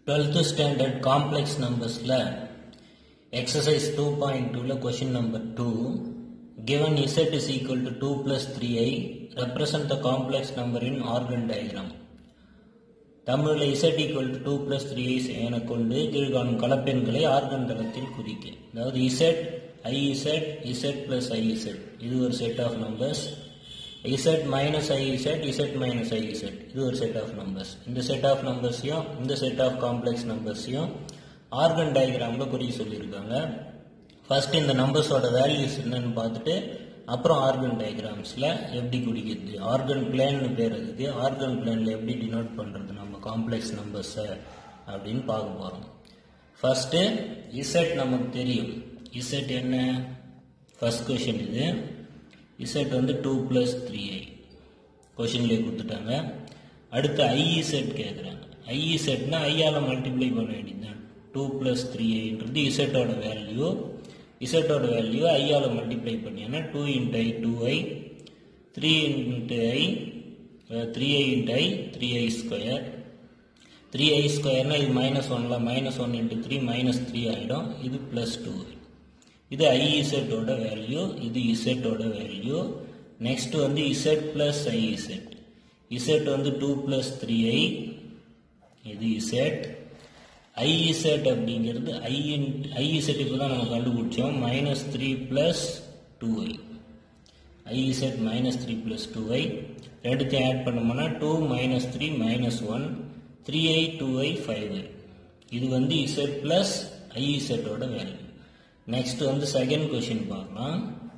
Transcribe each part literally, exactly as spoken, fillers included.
twelfth standard complex numbers la exercise two point two la question number two, given z is equal to two plus three i, represent the complex number in organ diagram. தமிழில் z equal to two plus three i என கொண்டு கீழ்காணும் கலப்பெண்களை organ தளத்தில் குறிக்க. அதாவது z, iz, z plus iz இது ஒரு set of numbers, z minus iz, z minus iz இது ஒரு செட் ஆஃப் நம்பர்ஸ். இந்த செட் ஆஃப் நம்பர்ஸையும் இந்த செட் ஆஃப் காம்ப்ளெக்ஸ் நம்பர்ஸையும் ஆர்கன் டயக்ராமில் குறிக்க சொல்லியிருக்காங்க. ஃபர்ஸ்ட் இந்த நம்பர்ஸோட வேல்யூஸ் என்னன்னு பார்த்துட்டு அப்புறம் ஆர்கன் டயக்ராம்ஸில் எப்படி குறிக்கிறது, ஆர்கன் பிளேன்னு பேர் அதுக்கு, ஆர்கன் பிளேனில் எப்படி டினோட் பண்ணுறது நம்ம காம்ப்ளெக்ஸ் நம்பர்ஸை அப்படின்னு பார்க்க போகிறோம். ஃபஸ்ட்டு இசட் நமக்கு தெரியும். இசட் என்ன, ஃபர்ஸ்ட் கொஷின் இது. இசட் வந்து டூ ப்ளஸ் த்ரீ ஐ கொஷின்லேயே கொடுத்துட்டாங்க. அடுத்து ஐஇசட் கேட்குறாங்க. ஐஇசட்னா ஐயால் மல்டிப்ளை பண்ண வேண்டியதுதான். டூ ப்ளஸ் த்ரீ ஐன்றது இசட்டோட வேல்யூ. இசட்டோட வேல்யூ ஐயால் மல்டிப்ளை பண்ணியானா two into i two i, three into i three i into i three i square. Three i ஸ்கொயர்னா இது மைனஸ் ஒன்ல minus one into three minus three ஆகிடும். இது ப்ளஸ் டூ ஐ. இது ஐஇசட்டோட வேல்யூ, இது இசட்டோட வேல்யூ. நெக்ஸ்ட் வந்து இசட் ப்ளஸ் ஐஇசட். இசட் வந்து டூ ப்ளஸ் த்ரீ ஐ, இது இசட். ஐஇசட் அப்படிங்கிறது ஐ ஐஇசட் இப்போ தான் நம்ம கண்டுபிடிச்சோம். Minus three plus two i, i z minus three plus two i. ரெண்டுத்தையும் ஆட் பண்ணோம்னா two minus three minus one, three i two i five i. இது வந்து இசட் ப்ளஸ் ஐஇசட்டோட வேல்யூ. நெக்ஸ்ட் வந்து செகண்ட் கொஷின் பார்க்கலாம்.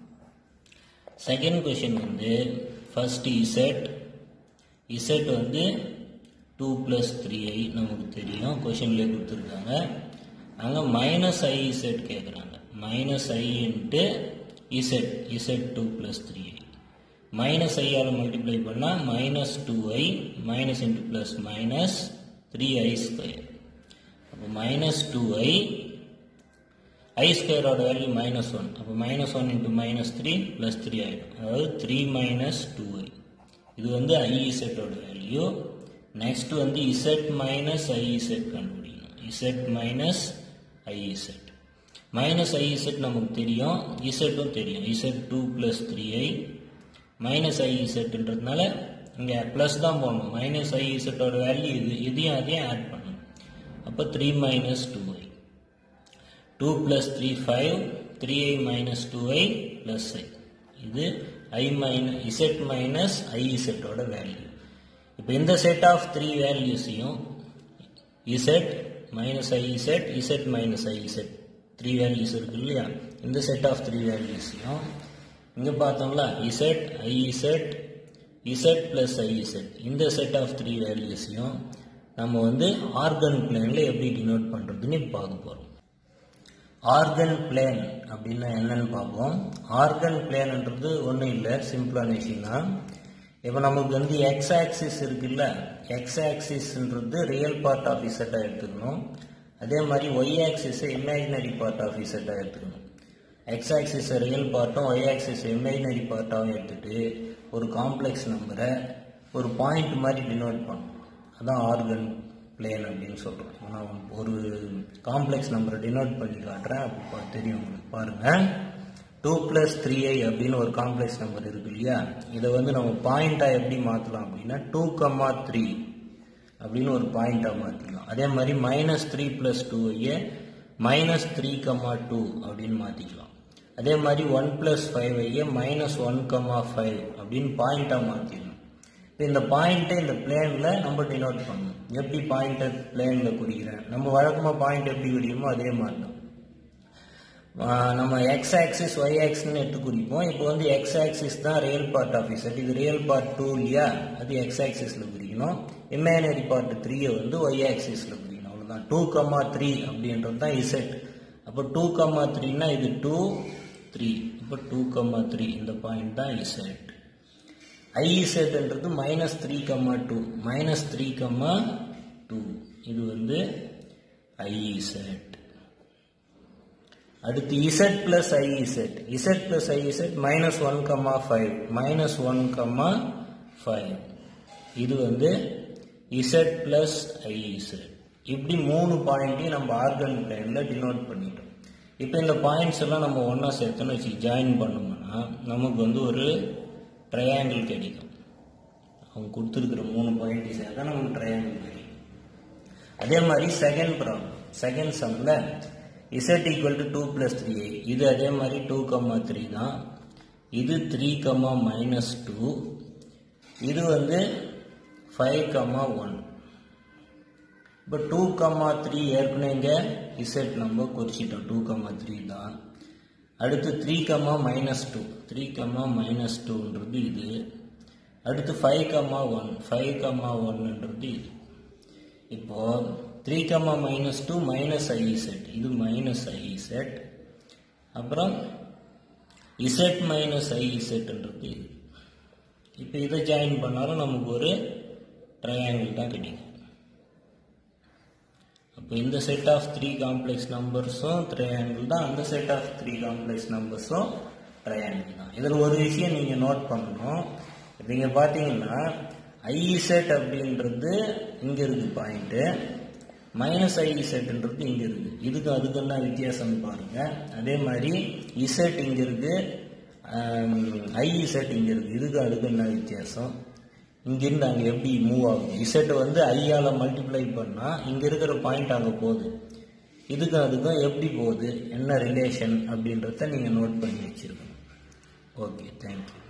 செகண்ட் கொஷின் வந்து first z. Z வந்து two plus three i நமக்கு தெரியும், கொஷின்லேயே கொடுத்துருக்காங்க. அங்கே மைனஸ் ஐ இசட் கேட்குறாங்க. Minus i into z, z two plus three i. Minus ஐயால் multiply பண்ணால் minus two i, minus into plus minus three i square. அப்போ minus two i, i ஸ்கொயரோட value minus one, அப்போ minus one into minus three plus three ஆகிடும். அதாவது three minus two i. இது வந்து ஐஇசட்டோட value. Next வந்து இசட் மைனஸ் ஐஇசட் கண்டுபிடிக்கணும். Z minus i z. Minus i z நமக்கு தெரியும், இசட்டும் தெரியும். Z two plus three i minus ஐஇசட்ன்றதுனால இங்கே ப்ளஸ் தான் போடணும். மைனஸ் ஐஇசட்டோட வேல்யூ இது, இதையும் அதையும் ஆட் பண்ணணும். அப்போ three minus two i. Two plus three five, three i minus two i plus i. இது ஐ மைனஸ் இசட் மைனஸ் ஐஇசட்டோட வேல்யூ. இப்போ இந்த செட் ஆஃப் த்ரீ வேல்யூஸையும் z minus i z, z minus i z three values இருக்கு இல்லையா, இந்த set of three வேல்யூஸையும் இங்கே பார்த்தோம்ல z i z, z plus i z, இந்த செட் ஆஃப் த்ரீ வேல்யூஸையும் நம்ம வந்து ஆர்கன் பிளேனில் எப்படி டினோட் பண்ணுறதுன்னு பார்க்க போகிறோம். ஆர்கன் பிளேன் அப்படின்னா என்னன்னு பார்ப்போம். ஆர்கன் பிளேன்ன்றது ஒன்றும் இல்லை, சிம்பிளான விஷயம் தான். இப்போ நமக்கு வந்து எக்ஸ் ஆக்சிஸ் இருக்குல்ல, எக்ஸ் ஆக்சிஸ்ன்றது ரியல் பார்ட் ஆஃப் இசட்டாக எடுத்துக்கணும். அதே மாதிரி ஒய் ஆக்சிஸை இமேஜினரி பார்ட் ஆஃப் இசட்டாக எடுத்துக்கணும். எக்ஸ் ஆக்சிஸை ரியல் பார்ட்டும் ஒய் ஆக்சிஸை இமேஜினரி பார்ட்டாகவும் எடுத்துகிட்டு ஒரு காம்ப்ளெக்ஸ் நம்பரை ஒரு பாயிண்ட் மாதிரி டினோட் பண்ணணும். அதான் ஆர்கன் பிளேன் அப்படின்னு சொல்கிறோம். நான் ஒரு காம்ப்ளெக்ஸ் நம்பரை டினோட் பண்ணி காட்டுறேன், அப்போ தெரியும் உங்களுக்கு. பாருங்கள், டூ ப்ளஸ் த்ரீ ஐ அப்படின்னு ஒரு காம்ப்ளெக்ஸ் நம்பர் இருக்கு இல்லையா, இதை வந்து நம்ம பாயிண்டாக எப்படி மாற்றலாம் அப்படின்னா டூ கம்மா த்ரீ அப்படின்னு ஒரு பாயிண்டாக மாற்றிக்கலாம். அதே மாதிரி மைனஸ் த்ரீ ப்ளஸ் டூ ஐயை மைனஸ் த்ரீ கம்மா டூ அப்படின்னு மாற்றிக்கலாம். அதே மாதிரி ஒன் ப்ளஸ் ஃபைவ் ஐயை மைனஸ் ஒன் கம்மா ஃபைவ் அப்படின்னு பாயிண்டாக மாற்றிடலாம். இப்போ இந்த பாயிண்ட்டை இந்த பிளேனில் நம்ம டினோட் பண்ணணும். எப்படி பாயிண்ட்டை பிளேனில் குறிக்கிறேன், நம்ம வழக்கமாக பாயிண்ட் எப்படி குறிக்கிறோமோ அதே மாதிரி தான். நம்ம எக்ஸ் ஆக்சிஸ் ஒய் ஆக்சிஸ்ன்னு எடுத்து குறிப்போம். இப்போ வந்து எக்ஸ் ஆக்சிஸ் தான் ரியல் பார்ட் ஆஃப் இசட், இது ரியல் பார்ட் டூ இல்லையா, அது எக்ஸ் ஆக்சிஸில் குறிக்கணும். இமேஜினரி பார்ட் த்ரீயை வந்து ஒய் ஆக்சிஸில் குறிக்கணும். அவ்வளோதான். டூ கம்மா த்ரீ அப்படின்றது தான் இசட். அப்போ டூ கம்மா த்ரீனா இது டூ த்ரீ, இப்போ டூ கம்மா த்ரீ இந்த பாயிண்ட் தான் இசட். ஐஇசட்ன்றது minus three comma two, minus three comma two, இது வந்து ஐஇசட். அடுத்து z plus i z. Z plus i z minus one comma five, minus one comma five, இது வந்து இசட் பிளஸ் ஐஇசட். இப்படி மூணு பாயிண்ட்டையும் நம்ம ஆர்கானிக் லைனில் டினோட் பண்ணிட்டோம். இப்போ இந்த பாயிண்ட்ஸ் எல்லாம் நம்ம ஒன்றா சேர்த்துன்னு வச்சு ஜாயின் பண்ணோம்னா நமக்கு வந்து ஒரு ட்ரையாங்கிள் கிடைக்கும். அவங்க கொடுத்துருக்குற மூணு பாயிண்ட் சேர்த்தா நமக்கு ட்ரையாங்கிள் கிடைக்கும். அதே மாதிரி செகண்ட் ப்ராப்ளம், செகண்ட் சம்மில் z equal to two plus three i, இது அதே மாதிரி டூ கம்மா த்ரீ தான். இது த்ரீ கம்மா மைனஸ் டூ, இது வந்து ஃபைவ் கம்மா ஒன். இப்போ டூ கம்மா த்ரீ ஏற்கனவே இங்கே இசட் நம்ம குறிச்சிட்டோம், டூ கம்மா த்ரீ தான். அடுத்து three comma minus two, three comma minus டூன்றது இது. அடுத்து five comma one, five comma ஒன்னுன்றது இது. இப்போது three comma minus two minus i z, இது மைனஸ் ஐ இசட். அப்புறம் இசட் மைனஸ் ஐ இசட்ன்றது இது. இப்போ இதை ஜாயின் பண்ணாலும் நமக்கு ஒரு ட்ரையாங்கிள் தான் கிடைக்கும். அப்போ இந்த செட் ஆஃப் த்ரீ காம்ப்ளெக்ஸ் நம்பர்ஸும் ட்ரையாங்கிள் தான், அந்த செட் ஆஃப் த்ரீ காம்ப்ளெக்ஸ் நம்பர்ஸும் ட்ரையாங்கிள் தான். இதில் ஒரு விஷயம் நீங்கள் நோட் பண்ணணும். நீங்கள் பார்த்தீங்கன்னா ஐஇசெட் அப்படின்றது இங்கே இருக்குது பாயிண்ட்டு, மைனஸ் ஐஇசெட்ன்றது இங்கே இருக்குது. இதுக்கு அதுக்கு என்ன வித்தியாசம்னு பாருங்கள். அதே மாதிரி இசெட் இங்கே இருக்குது, ஐஇசெட் இங்கே இருக்குது. இதுக்கு அதுக்கு என்ன வித்தியாசம்? இங்கிருந்து அங்கே எப்படி மூவ் ஆகுது? இசெட் வந்து ஐயால் மல்டிப்ளை பண்ணால் இங்கே இருக்கிற பாயிண்ட் அங்கே போகுது. இதுக்கும் அதுக்கும் எப்படி போகுது, என்ன ரிலேஷன் அப்படின்றத நீங்கள் நோட் பண்ணி வச்சுருக்கணும். Okay, thank you.